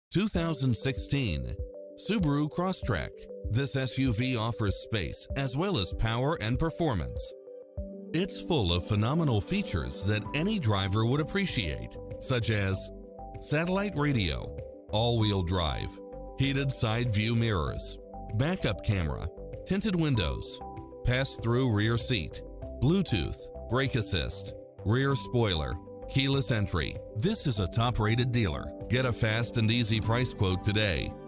2016 Subaru Crosstrek. This SUV offers space as well as power and performance. It's full of phenomenal features that any driver would appreciate, such as satellite radio, all-wheel drive, heated side view mirrors, backup camera, tinted windows, pass-through rear seat, Bluetooth, brake assist, rear spoiler, keyless entry. This is a top-rated dealer. Get a fast and easy price quote today.